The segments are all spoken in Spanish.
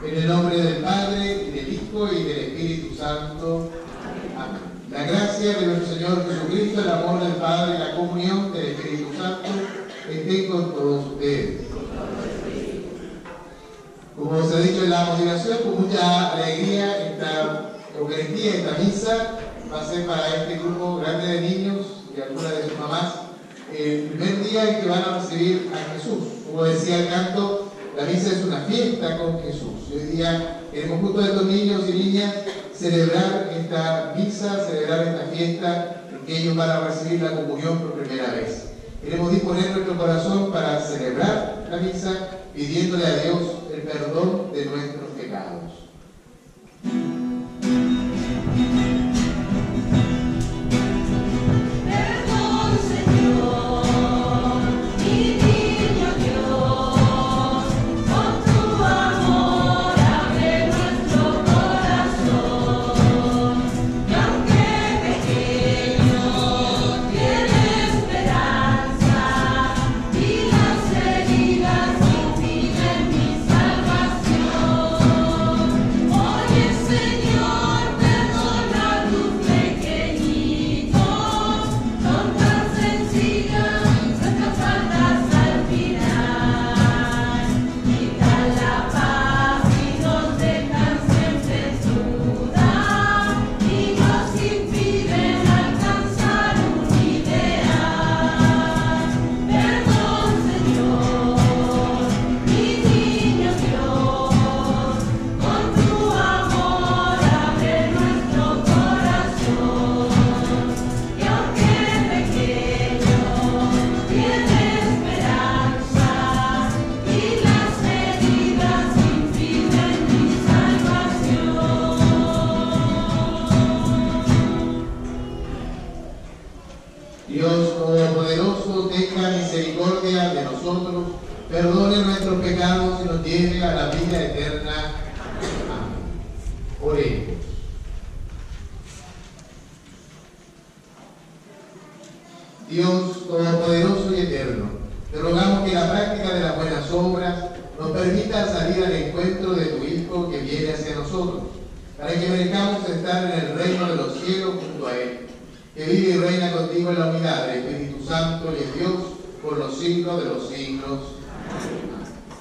En el nombre del Padre, y del Hijo, y del Espíritu Santo. Amén. La gracia de nuestro Señor Jesucristo, el amor del Padre y la comunión del Espíritu Santo estén con todos ustedes. Como se ha dicho en la moderación, con mucha alegría esta Eucaristía, esta misa, va a ser para este grupo grande de niños y algunas de sus mamás el primer día en que van a recibir a Jesús. Como decía el canto, la misa es una fiesta con Jesús. Y hoy día queremos junto a estos niños y niñas celebrar esta misa, celebrar esta fiesta en que ellos van a recibir la comunión por primera vez. Queremos disponer nuestro corazón para celebrar la misa pidiéndole a Dios el perdón de nuestros pecados. Dios Todopoderoso, tenga misericordia de nosotros, perdone nuestros pecados y nos lleve a la vida eterna. Amén. Oremos. Dios Todopoderoso y eterno, te rogamos que la práctica de las buenas obras nos permita salir al encuentro de tu Hijo que viene hacia nosotros, para que merezcamos estar en el reino de los cielos junto a Él, que vive y reina contigo en la unidad del Espíritu Santo y es Dios por los siglos de los siglos. Amén.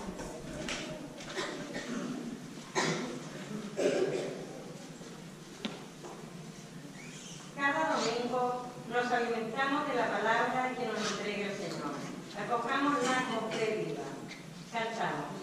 Cada domingo nos alimentamos de la palabra que nos entrega el Señor. Acojámosla con fe viva. Cantamos.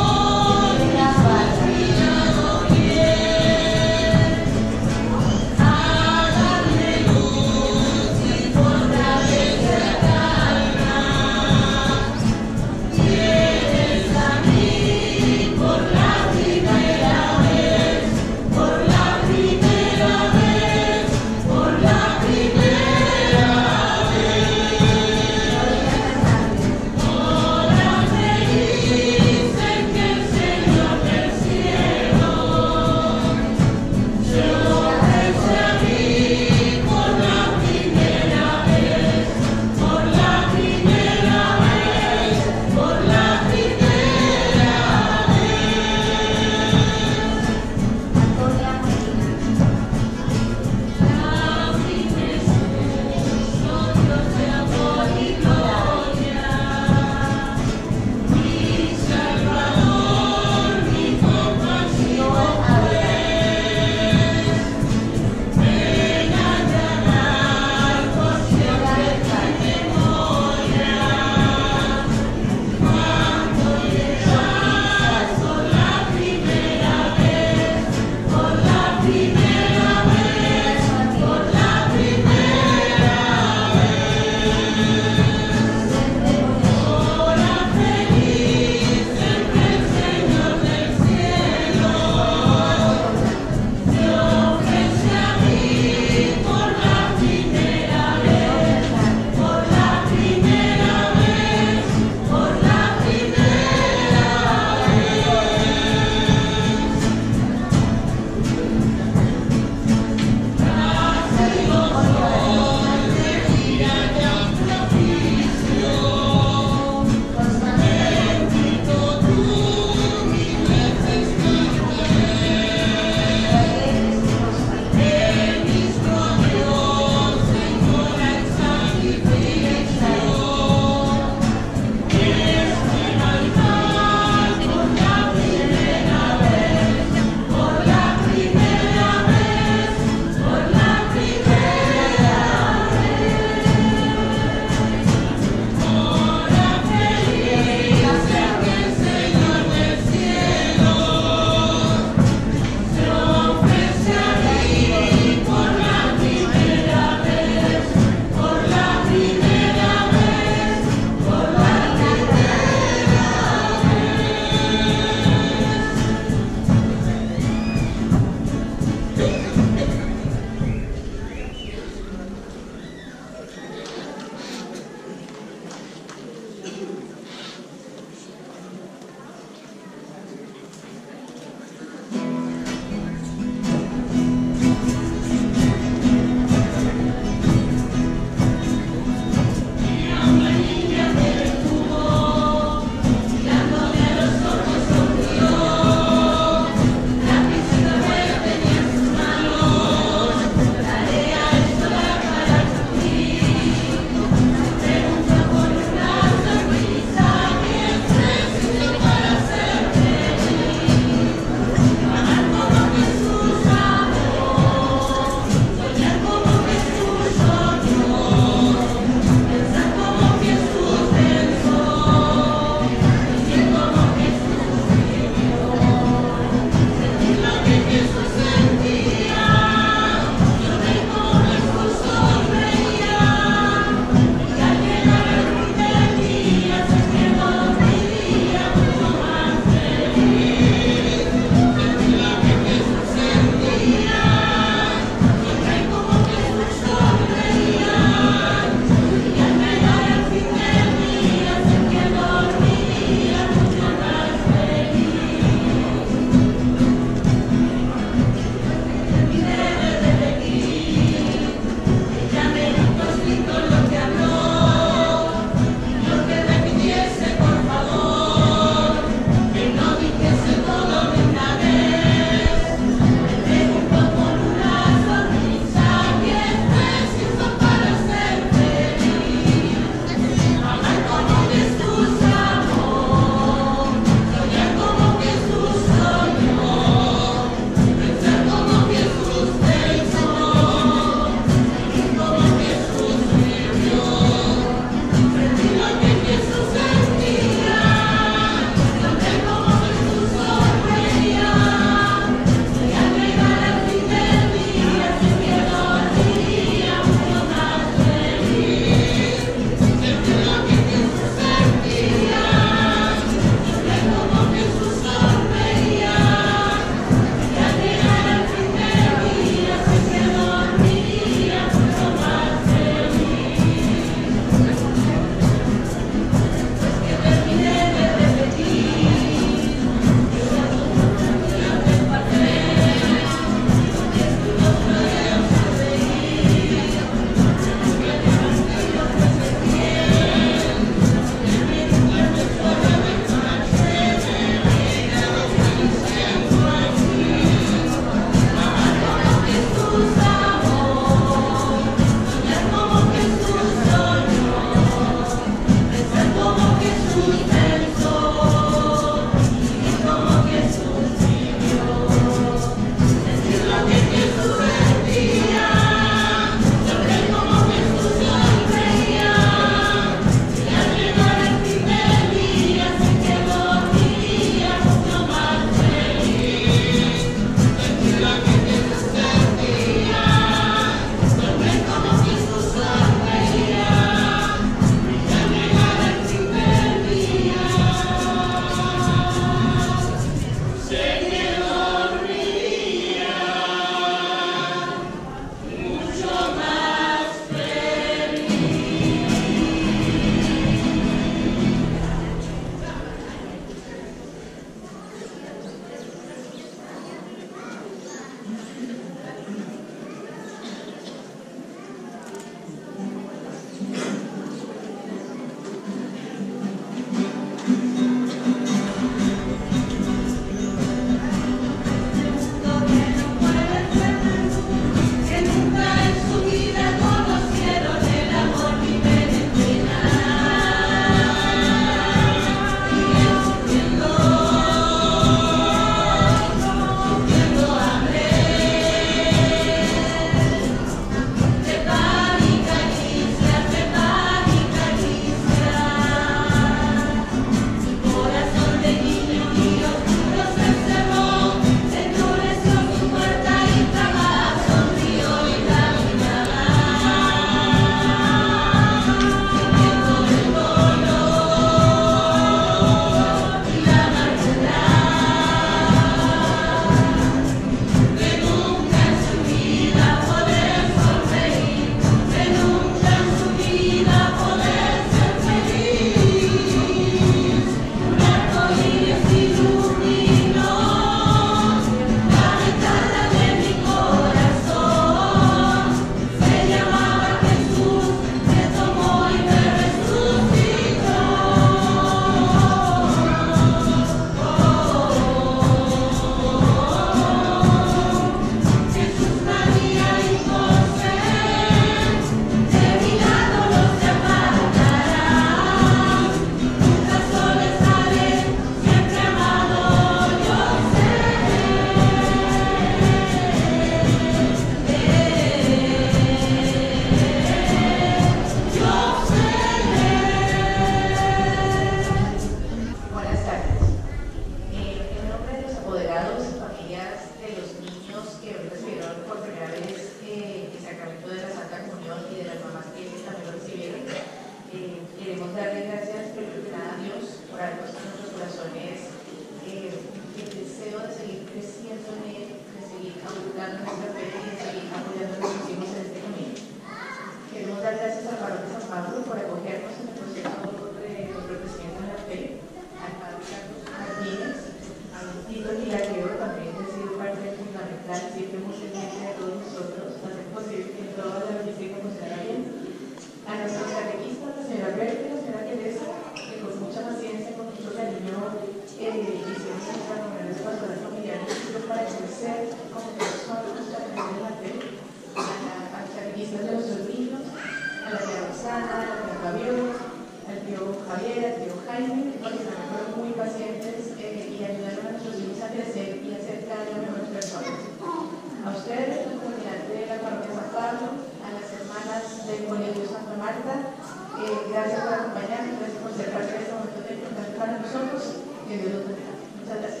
Marta. Gracias por acompañarnos, gracias por ser parte de este momento tan importante para nosotros. Que Dios los bendiga. Muchas gracias.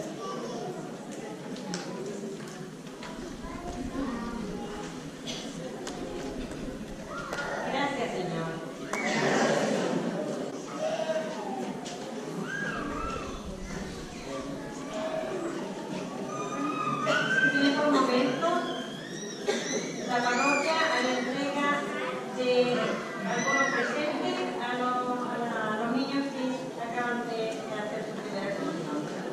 Gracias, Señor. Tiene por momento la parroquia a la entrega de algunos presentes a los niños que acaban de hacer su primera comunión.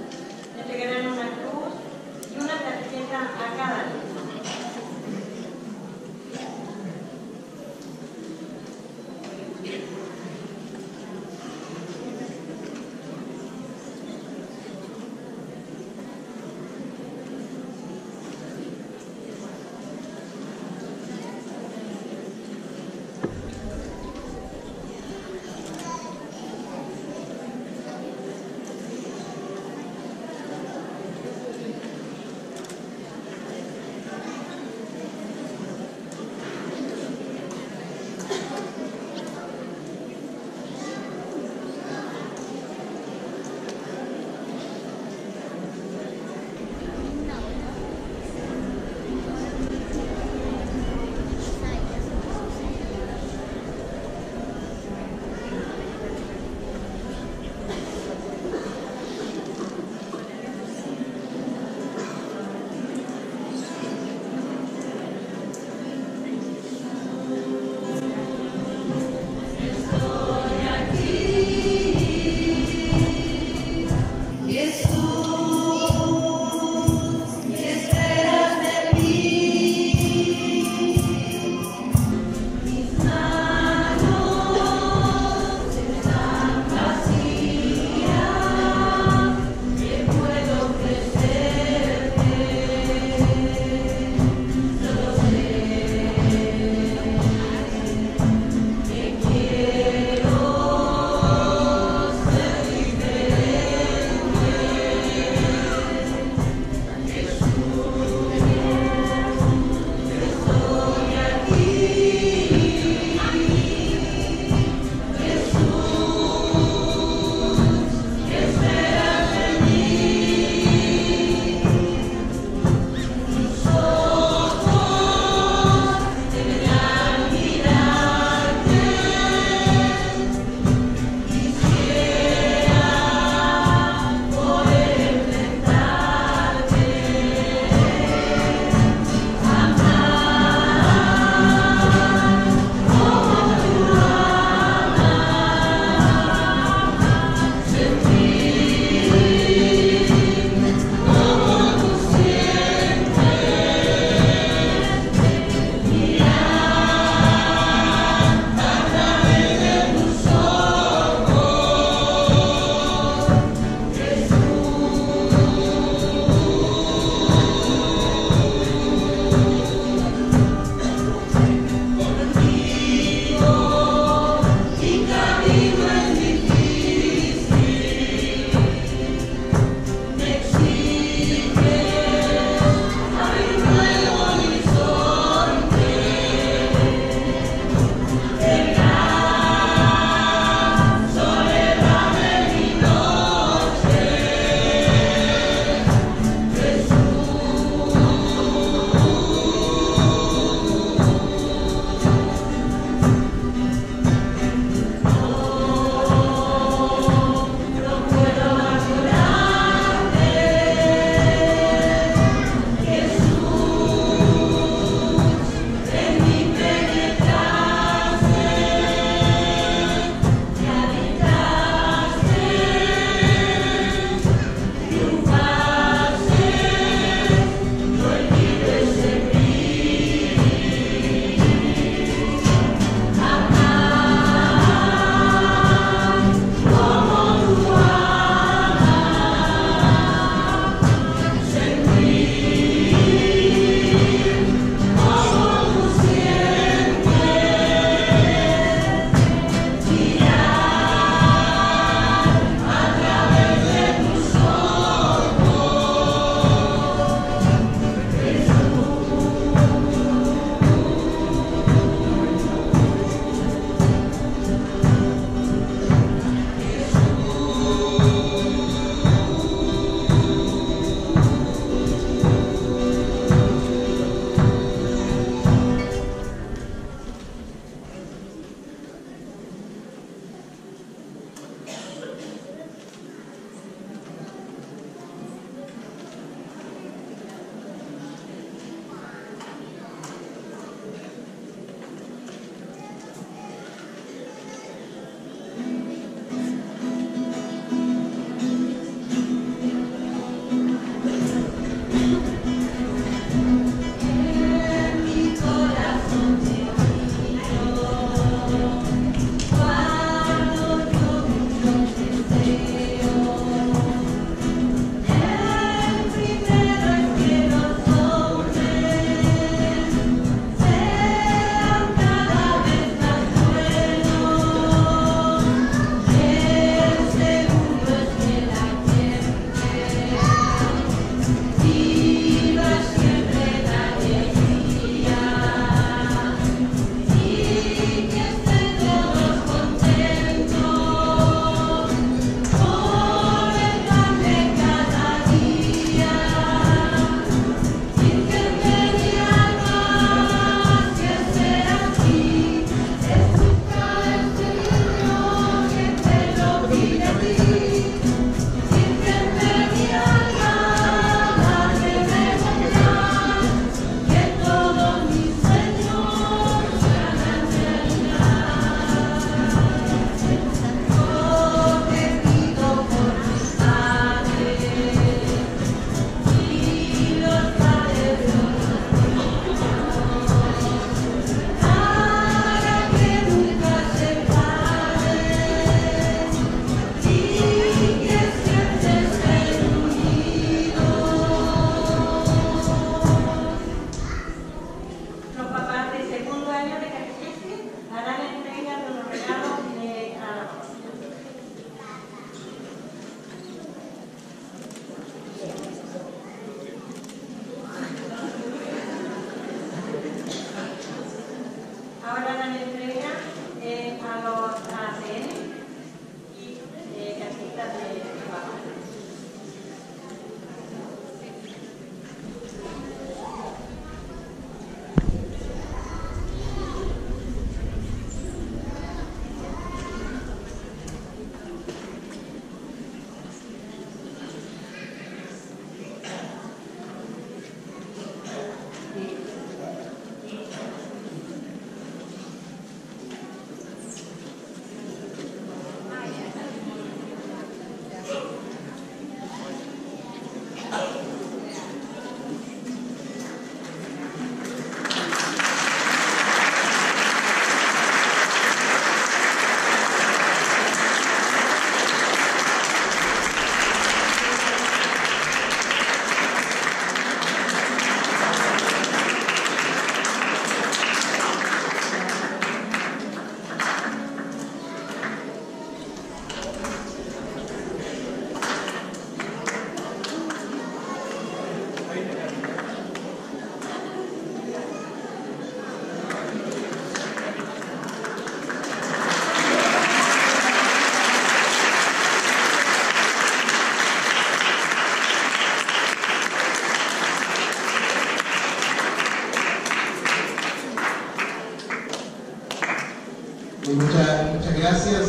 Muchas gracias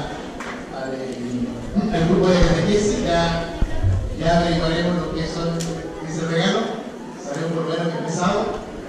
al grupo de catequesis. Ya averiguaremos lo que son ese regalo. Sabemos por lo menos que empezado.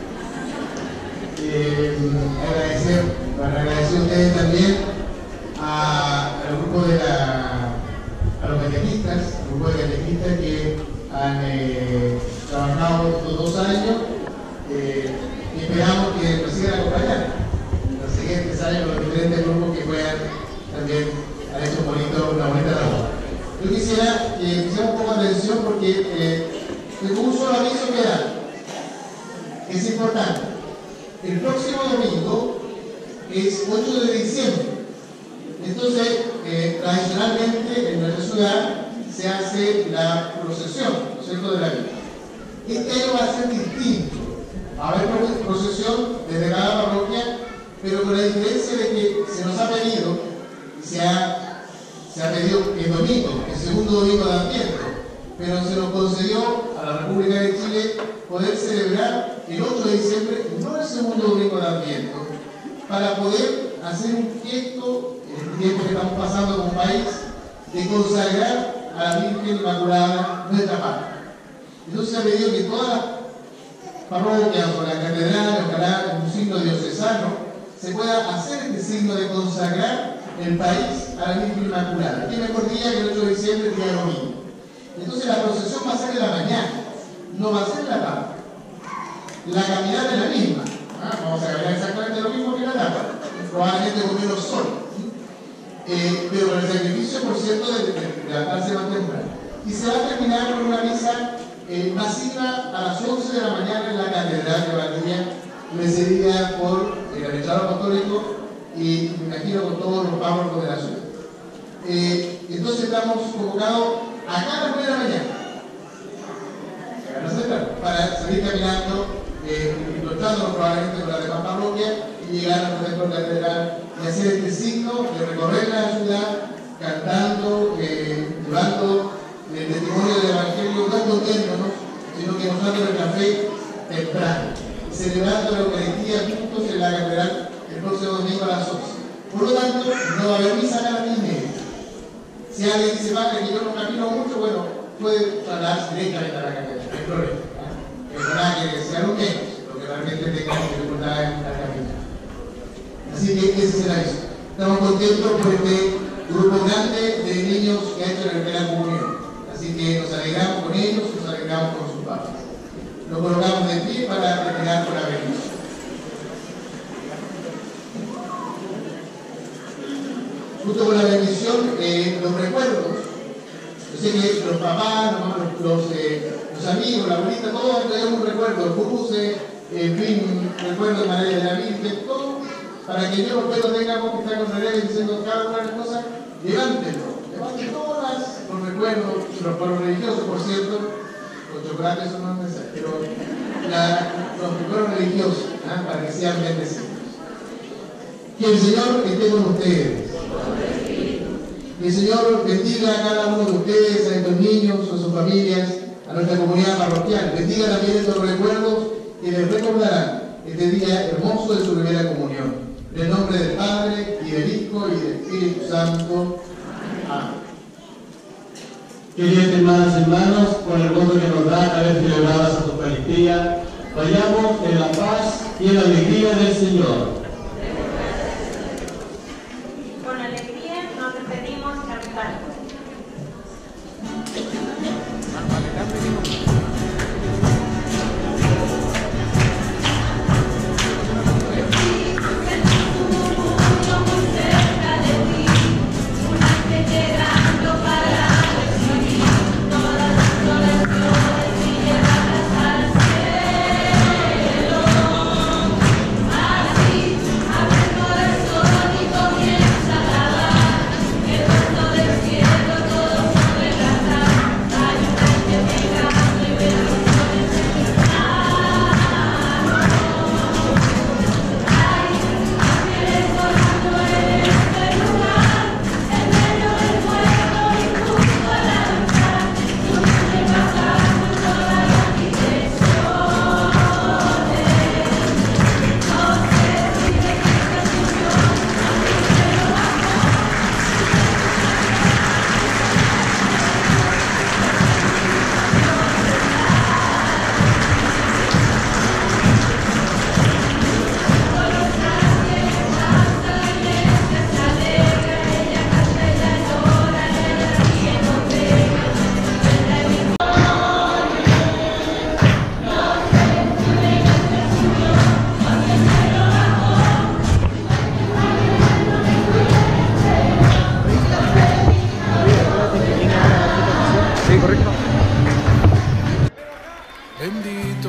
Agradecer a ustedes también al grupo a los catequistas, el grupo de catequistas que han trabajado estos 2 años. Y esperamos que nos sigan acompañando en los siguientes años, los diferentes grupos que puedan también han hecho una bonita labor. Yo quisiera que pusiéramos un poco de atención porque tengo un solo aviso que dar. Es importante. El próximo domingo es 8 de diciembre. Entonces, tradicionalmente en nuestra ciudad se hace la procesión, ¿no es cierto?, de la Virgen. Este año va a ser distinto. Va a haber procesión desde cada parroquia, pero con la diferencia de que se nos ha pedido, y se ha pedido el domingo, el segundo domingo de Adviento, pero se nos concedió a la República de Chile poder celebrar el 8 de diciembre, no el segundo domingo de Adviento, para poder hacer un gesto, en el tiempo que estamos pasando como país, de consagrar a la Virgen Inmaculada nuestra patria. Entonces se ha pedido que todas las parroquias o las catedrales, ojalá en un signo diocesano, se pueda hacer este signo de consagrar el país a la Virgen Inmaculada. ¿Qué mejor día que el 8 de diciembre, el día domingo? Entonces la procesión va a ser en la mañana, no va a ser en la tarde. La caminata es la misma. Vamos a caminar exactamente lo mismo que la tarde, probablemente con menos sol. Pero con el sacrificio, por cierto, de levantarse más temprano. Y se va a terminar con una misa masiva a las 11 de la mañana en la Catedral de Valdivia, precedida por el archivero apostólico y me imagino con todos los párrocos de la ciudad. Entonces estamos convocados acá a las 9 de la mañana para salir caminando, encontrándonos probablemente con la demás parroquia y llegar a nuestro templo catedral y hacer este signo de recorrer la ciudad cantando, llevando el testimonio del Evangelio, no escondiéndonos, sino que mostrando nuestra fe temprano, celebrando la Eucaristía juntos en la catedral el próximo domingo a las 11. Por lo tanto, no va a haber misa a las 10:30. Si alguien dice, padre, que yo no camino mucho, bueno, puede trasladarse directamente a la catedral, no hay problema. Es verdad que sea lo menos, lo que realmente tenga dificultades en la caminar. Así que ese es el aviso. Estamos contentos por este grupo grande de niños que ha hecho la primera comunión. Así que nos alegramos con ellos, nos alegramos con sus padres. Nos colocamos de pie para terminar con la bendición. Junto con la bendición, los recuerdos. Yo sé que los papás, los amigos, la abuelita, todos tenemos un recuerdo, el pupuse, en fin, recuerdo de María de la Virgen, todo, para que yo después lo tengamos que estar con redes diciendo cada una de las cosas, levántenlo. Levanten todos los recuerdos religiosos, por cierto, los chocolates son más necesarios, pero los recuerdos religiosos, para que sean bendecidos. Que el Señor esté con ustedes. Que el Señor bendiga a cada uno de ustedes, a estos niños, a sus familias, a nuestra comunidad parroquial. Bendiga también estos recuerdos que les recordarán este día hermoso de su primera comunión. En el nombre del Padre, y del Hijo, y del Espíritu Santo. Amén. Queridas hermanas y hermanos, por el gozo que nos da haber celebrado esta Eucaristía, vayamos en la paz y en la alegría del Señor. Con alegría nos despedimos cantando. Así despacito.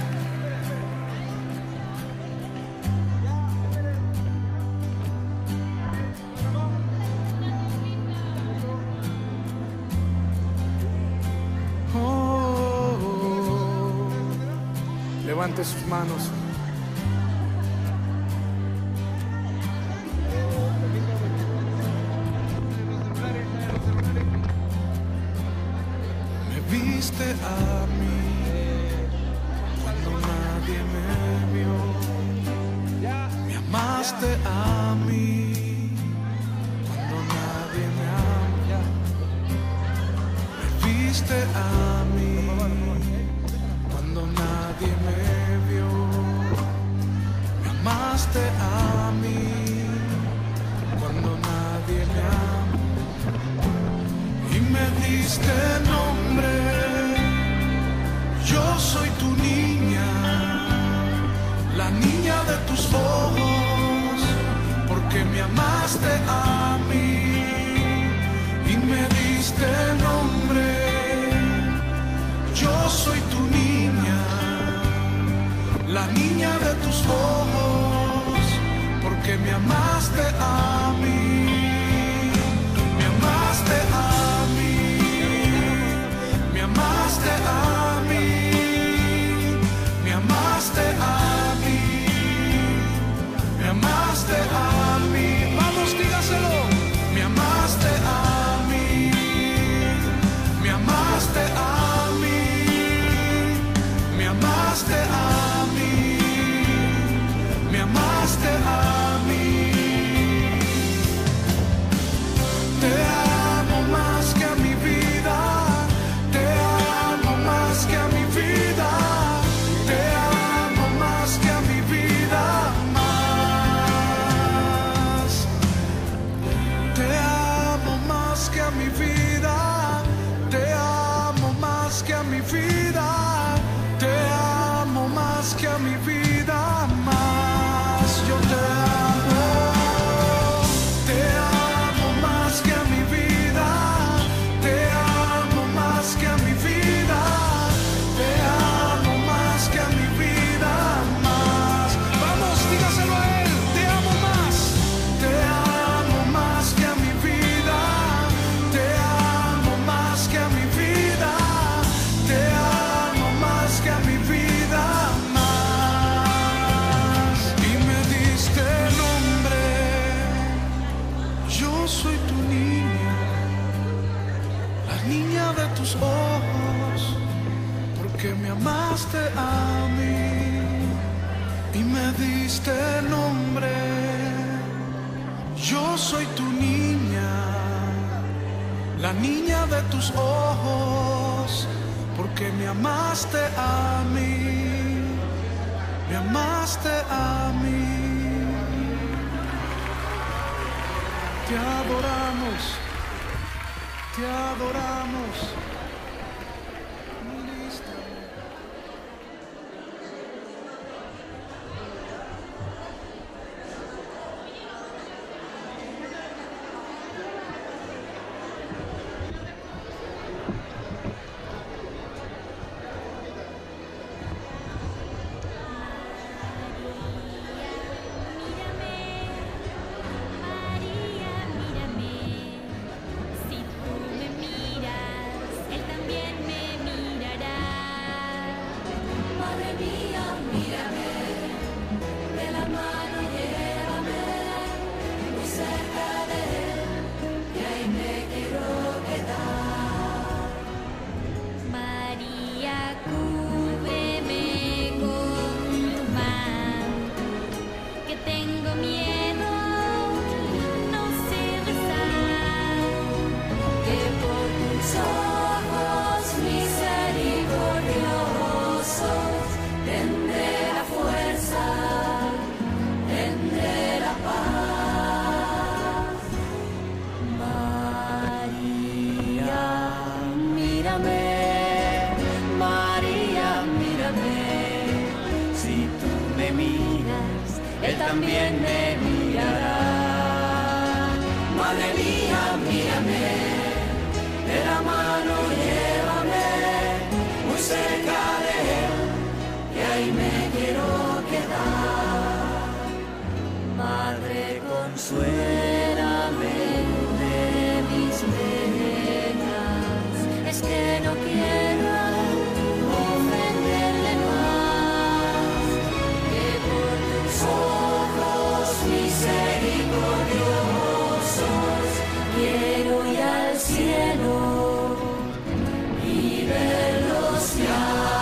Levante sus manos. Me viste a mí cuando nadie me vio. Me amaste a mí cuando nadie me amó. Me viste a mí cuando nadie me vio. Me amaste a mí cuando nadie me amó. Y me diste nombre. Yo soy tu niña, la niña de tus ojos, porque me amaste a mí. Y me diste nombre. Yo soy tu niña, la niña de tus ojos, porque me amaste a mí. Me amaste a mí. Me amaste a mí. Me amaste a mí. Me amaste a mí. Vamos, dígaselo. Me amaste a mí. Me amaste a mí. Me amaste a mí, me amaste a mí. Te amo más que a mi vida, te amo más que a mi vida, te amo más que a mi vida, más. Te amo más que a mi vida, te amo más que a mi vida. Te amo más que a mi vida, más. Yo te amo más que a mi vida, te amo más que a mi vida, te amo más que a mi vida, más. Vamos, dígaselo a él, te amo más que a mi vida, te amo más que a mi vida, te amo más que a mi vida, más. Y me diste nombre. Yo soy tu niña, la niña de tus ojos, porque me amaste a mí y me diste nombre. Yo soy tu niña, la niña de tus ojos, porque me amaste a mí, me amaste a mí. Te adoramos, te adoramos. Ministra. Él también me mirará. Madre mía, mírame, de la mano llévame, muy cerca de Él, ahí me quiero quedar. Madre, consuélame de mis penas, es que no quiero ofenderle más, que por tus ojos misericordiosos quiero ir al cielo y verlos ya.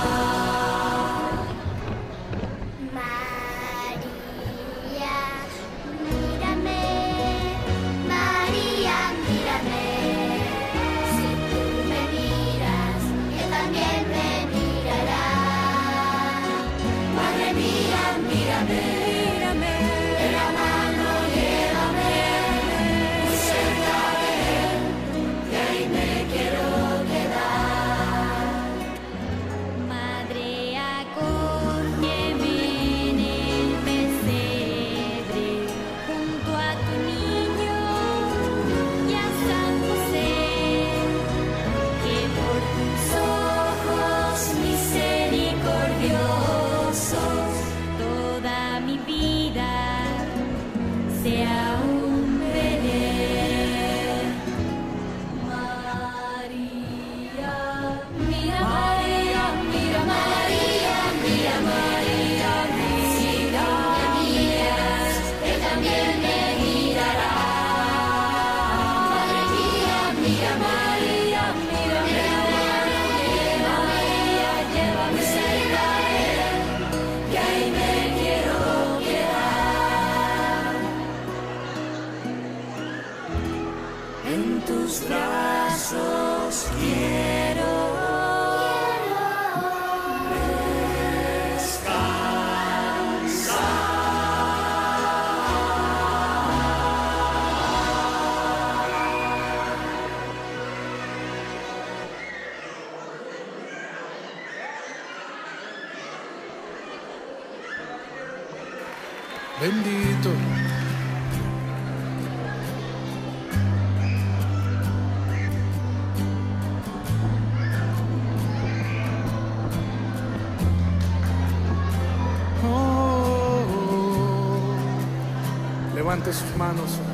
Bendito. Levante sus manos.